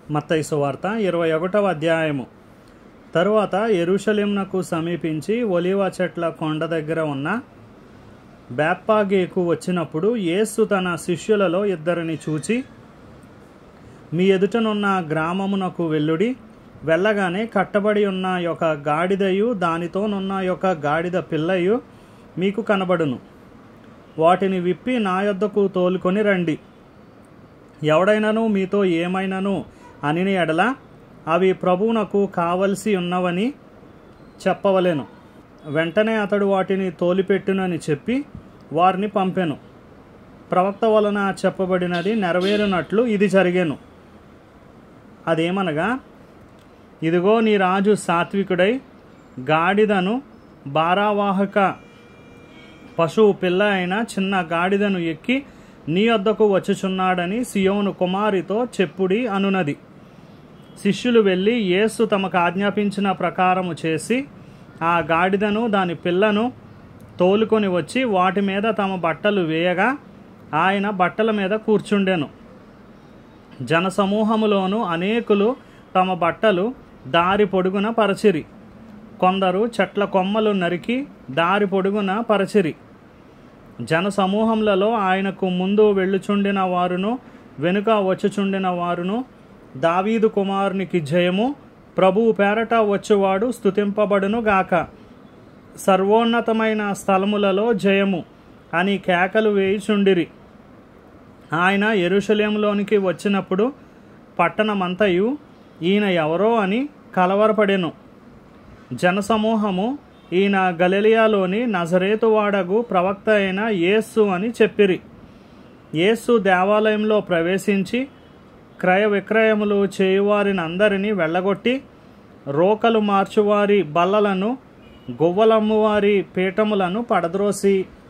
మత్తయి సువార్త 21వ అధ్యాయము. తరువాత యెరూషలేమునకు సమీపించి ఒలీవ చెట్ల కొండ దగ్గర ఉన్న బేత్ఫాగేకు వచ్చినప్పుడు యేసు తన శిష్యులలో ఇద్దరిని చూచి, మీ ఎదుటనున్న గ్రామమునకు వెళ్ళుడి. వెళ్ళగానే కట్టబడి ఉన్న యొక్క గాడిదయు దానితోనున్న యొక్క గాడిద పిల్లయు మీకు కనబడును. వాటిని విప్పి నా యొద్దకు తోలుకొని రండి. ఎవడైనాను మీతో ఏమైనాను అనిన ఎడల అవి ప్రభువునకు కావలసి ఉన్నవని చెప్పవలెను. వెంటనే అతడు వాటిని తోలిపెట్టునని చెప్పి వారిని పంపెను. ప్రవక్త వలన చెప్పబడినది నెరవేరునట్లు ఇది జరిగెను. అదేమనగా, ఇదిగో నీ రాజు సాత్వికుడై గాడిదను భారవాహక పశువు పిల్ల అయిన చిన్న గాడిదను ఎక్కి నీ వద్దకు వచ్చుచున్నాడని సియోను కుమారితో చెప్పుడి అనునది. శిష్యులు వెళ్ళి యేసు తమకు ఆజ్ఞాపించిన ప్రకారము చేసి ఆ గాడిదను దాని పిల్లను తోలుకొని వచ్చి వాటి మీద తమ బట్టలు వేయగా ఆయన బట్టల మీద కూర్చుండెను. జనసమూహములోను అనేకులు తమ బట్టలు దారి పొడుగున పరచిరి. కొందరు చెట్ల కొమ్మలు నరికి దారి పొడుగున పరచిరి. జనసమూహములలో ఆయనకు ముందు వెళ్ళుచుండిన వారును వెనుక వచ్చుచుండిన వారును, దావీదు కుమారునికి జయము, ప్రభువు పేరట వచ్చువాడు స్తుతింపబడును గాక, సర్వోన్నతమైన స్థలములలో జయము అని కేకలు వేయుచుండిరి. ఆయన యెరూషలేములోనికి వచ్చినప్పుడు పట్టణమంతయు ఈయన ఎవరో అని కలవరపడెను. జనసమూహము ఈయన గలిలయలోని నజరేతు వాడగు ప్రవక్త అయిన యేసు అని చెప్పిరి. యేసు దేవాలయంలో ప్రవేశించి క్రయ విక్రయములు చేయువారిని అందరినీ వెళ్ళగొట్టి రోకలు మార్చువారి బల్లలను గువ్వలమ్మువారి పీఠములను పడద్రోసి,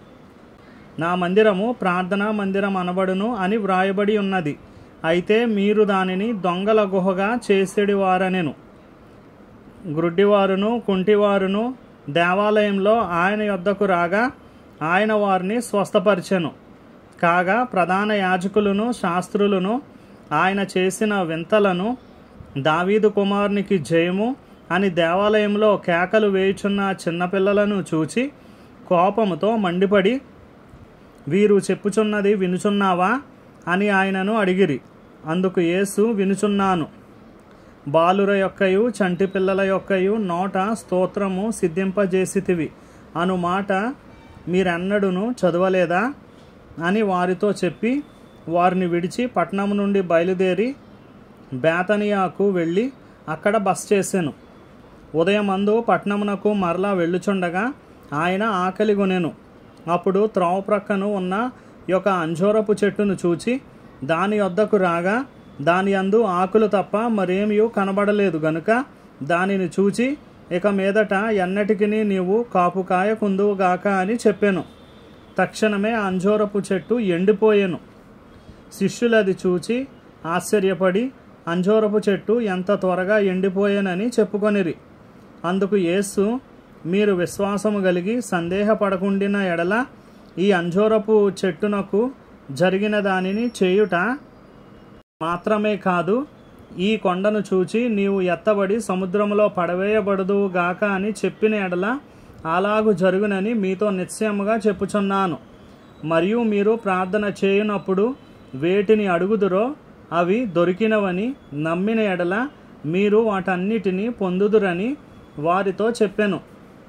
నా మందిరము ప్రార్థనా మందిరం అనబడును అని వ్రాయబడి ఉన్నది, అయితే మీరు దానిని దొంగల గుహగా చేసేడివారనెను. గ్రుడ్డివారును కుంటివారును దేవాలయంలో ఆయన యొద్దకు రాగా ఆయన వారిని స్వస్థపరిచెను. కాగా ప్రధాన యాజకులను శాస్త్రులను ఆయన చేసిన వింతలను, దావీదు కుమారునికి జయము అని దేవాలయంలో కేకలు వేయుచున్న చిన్నపిల్లలను చూచి కోపముతో మండిపడి, వీరు చెప్పుచున్నది వినుచున్నావా అని ఆయనను అడిగిరి. అందుకు యేసు, వినుచున్నాను. బాలుర యొక్కయు చంటి పిల్లల యొక్కయు నోట స్తోత్రము సిద్ధింపజేసితివి అను మాట మీరెన్నడూను చదవలేదా అని వారితో చెప్పి వారిని విడిచి పట్టణం నుండి బయలుదేరి బేతనియాకు వెళ్ళి అక్కడ బస చేసెను. ఉదయమందు పట్టణమునకు మరలా వెళ్ళుచుండగా ఆయన ఆకలిగొనెను. అప్పుడు త్రోవ ప్రక్కను ఉన్న ఒక అంజూరపు చెట్టును చూచి దాని వద్దకు రాగా దాని యందు ఆకులు తప్ప మరేమీ కనబడలేదు గనుక దానిని చూచి, ఇక మీదట ఎన్నటికిని నీవు కాపు కాయకుందువుగాక అని చెప్పెను. తక్షణమే అంజూరపు చెట్టు ఎండిపోయెను. శిష్యులది చూచి ఆశ్చర్యపడి అంజూరపు చెట్టు ఎంత త్వరగా ఎండిపోయేనని చెప్పుకొనిరి. అందుకు యేసు, మీరు విశ్వాసము కలిగి సందేహపడకుండిన ఎడల ఈ అంజూరపు చెట్టునకు జరిగిన దానిని చేయుట మాత్రమే కాదు, ఈ కొండను చూచి నీవు ఎత్తబడి సముద్రములో పడవేయబడదువు గాక అని చెప్పిన ఎడల అలాగు జరుగునని మీతో నిశ్చయముగా చెప్పుచున్నాను. మరియు మీరు ప్రార్థన చేయునప్పుడు వేటిని అడుగుదురో అవి దొరికినవని నమ్మిన ఎడల మీరు వాటన్నిటినీ పొందుదురని వారితో చెప్పెను.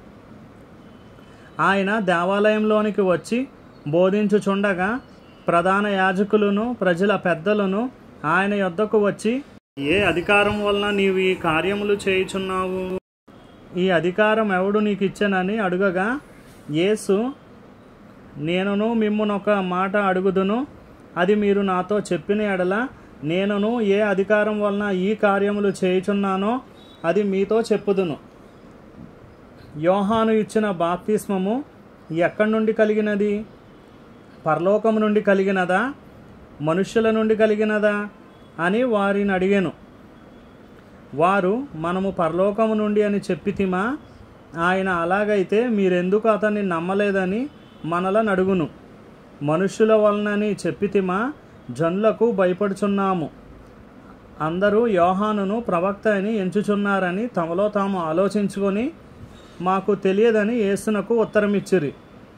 ఆయన దేవాలయంలోనికి వచ్చి బోధించుచుండగా ప్రధాన యాజకులను ప్రజల పెద్దలను ఆయన యొద్దకు వచ్చి, ఏ అధికారం వలన నీవు ఈ కార్యములు చేయుచున్నావు? ఈ అధికారం ఎవడు నీకు ఇచ్చెనని అడుగగా యేసు, నేనును మిమ్మునొక మాట అడుగుదును, అది మీరు నాతో చెప్పిన ఎడల నేనును ఏ అధికారం వలన ఈ కార్యములు చేయుచున్నానో అది మీతో చెప్పుదును. యోహాను ఇచ్చిన బాప్తిస్మము ఎక్కడి నుండి కలిగినది? పరలోకము నుండి కలిగినదా, మనుష్యుల నుండి కలిగినదా అని వారిని అడిగాను. వారు, మనము పరలోకము నుండి అని చెప్పితిమా? ఆయన అలాగైతే మీరెందుకు అతన్ని నమ్మలేదని మనలను అడుగును. మనుష్యుల వలనని చెప్పితిమా? జనులకు భయపడుచున్నాము. అందరూ యోహానును ప్రవక్త అని ఎంచుచున్నారని తమలో తాము ఆలోచించుకొని మాకు తెలియదని యేసునకు ఉత్తరమిచ్చిరి.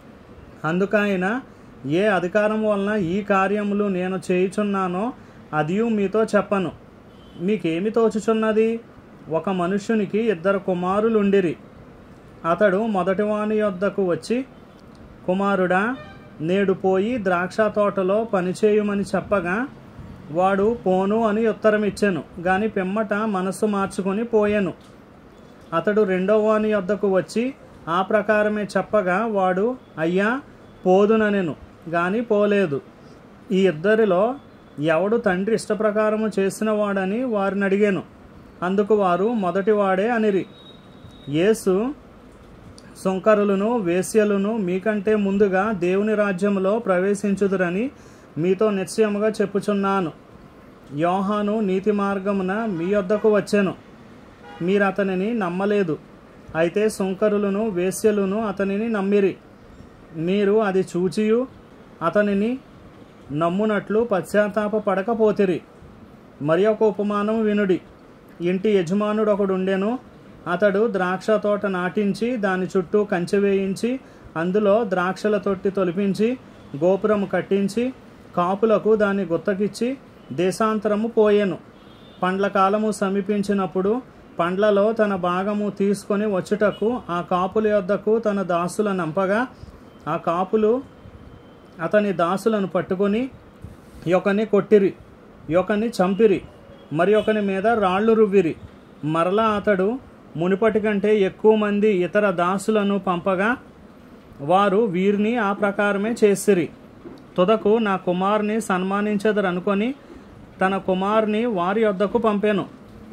అందుకైన ఏ అధికారం వలన ఈ కార్యములు నేను చేయుచున్నానో అదియు మీతో చెప్పను. మీకేమి తోచుచున్నది? ఒక మనుష్యునికి 2 కుమారులుండిరి. అతడు మొదటివాని యొద్దకు వచ్చి, కుమారుడా, నేడు పోయి ద్రాక్ష తోటలో పనిచేయుమని చెప్పగా వాడు పోను అని ఉత్తరమిచ్చెను. గాని పిమ్మట మనస్సు మార్చుకొని పోయెను. అతడు రెండోవాని యొద్దకు వచ్చి ఆ ప్రకారమే చెప్పగా వాడు అయ్యా పోదుననెను, గాని పోలేదు. ఈ ఇద్దరిలో ఎవడు తండ్రి ఇష్టప్రకారము చేసిన వాడని వారిని అడిగాను. అందుకు వారు మొదటివాడే అనిరి. యేసు, సుంకరులను వేశ్యలను మీకంటే ముందుగా దేవుని రాజ్యములో ప్రవేశించుదురని మీతో నిశ్చయముగా చెప్పుచున్నాను. యోహాను నీతి మార్గమున మీ యొద్దకు వచ్చెను, మీరు అతనిని నమ్మలేదు. అయితే సుంకరులను వేశ్యలను అతనిని నమ్మిరి. మీరు అది చూచియు అతనిని నమ్మునట్లు పశ్చాత్తాప పడకపోతిరి. మరి ఒక ఉపమానం వినుడి. ఇంటి యజమానుడు ఒకడుండెను. అతడు ద్రాక్ష తోట నాటించి దాని చుట్టూ కంచె వేయించి అందులో ద్రాక్షల తొట్టి తొలిపించి గోపురము కట్టించి కాపులకు దాన్ని గుత్తకిచ్చి దేశాంతరము పోయెను. పండ్ల కాలము సమీపించినప్పుడు పండ్లలో తన భాగము తీసుకొని వచ్చుటకు ఆ కాపుల యొద్దకు తన దాసుల నంపగా ఆ కాపులు అతని దాసులను పట్టుకొని ఒకని కొట్టిరి, ఒకని చంపిరి, మరి ఒకని మీద రాళ్ళు రువ్విరి. మరలా అతడు మునుపటి కంటే ఎక్కువ మంది ఇతర దాసులను పంపగా వారు వీరిని ఆ ప్రకారమే చేసిరి. తుదకు నా కుమారుని సన్మానించెదరనుకొని తన కుమారుని వారి యొద్దకు పంపెను.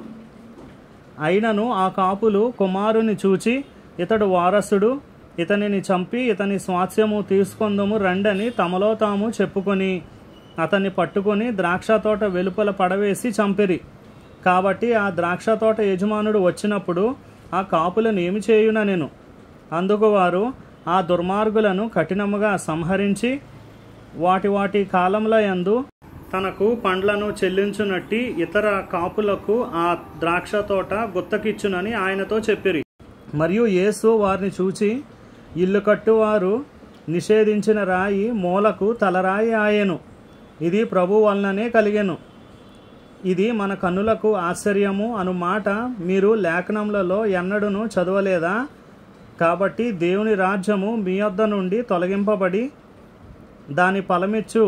అయినను ఆ కాపులు కుమారుని చూచి ఇతడు వారసుడు, ఇతనిని చంపి ఇతని స్వాస్థ్యము తీసుకొందుము రండని తమలో తాము చెప్పుకొని అతన్ని పట్టుకొని ద్రాక్ష తోట వెలుపల పడవేసి చంపిరి. కాబట్టి ఆ ద్రాక్ష తోట యజమానుడు వచ్చినప్పుడు ఆ కాపులను ఏమి చేయుననెను. అందుకు వారు ఆ దుర్మార్గులను కఠినముగా సంహరించి వాటి వాటి కాలముల యందు తనకు పండ్లను చెల్లించునట్టి ఇతర కాపులకు ఆ ద్రాక్ష తోట గుత్తకిచ్చునని ఆయనతో చెప్పిరి. మరియు యేసు వారిని చూచి, ఇల్లు కట్టువారు నిషేధించిన రాయి మూలకు తలరాయి ఆయెను. ఇది ప్రభు వలననే కలిగెను. ఇది మన కన్నులకు ఆశ్చర్యము అను మాట మీరు లేఖనములలో ఎన్నడూను చదవలేదా? కాబట్టి దేవుని రాజ్యము మీ యొద్ద నుండి తొలగింపబడి దాని ఫలమిచ్చు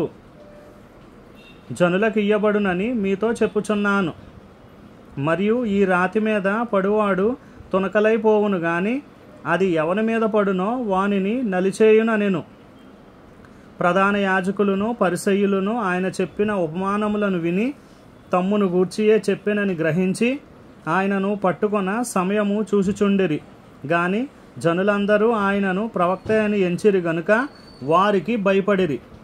జనులకు ఇయ్యబడునని మీతో చెప్పుచున్నాను. మరియు ఈ రాతి మీద పడువాడు తునకలైపోవును గాని అది ఎవని మీద పడునో వానిని నలిచేయుననెను. ప్రధాన యాజకులను పరిసయ్యులను ఆయన చెప్పిన ఉపమానములను విని తమ్మును గూర్చియే చెప్పినని గ్రహించి ఆయనను పట్టుకొన సమయము చూసుచుండిరి. గాని జనులందరూ ఆయనను ప్రవక్త అని ఎంచిరి గనుక వారికి భయపడిరి.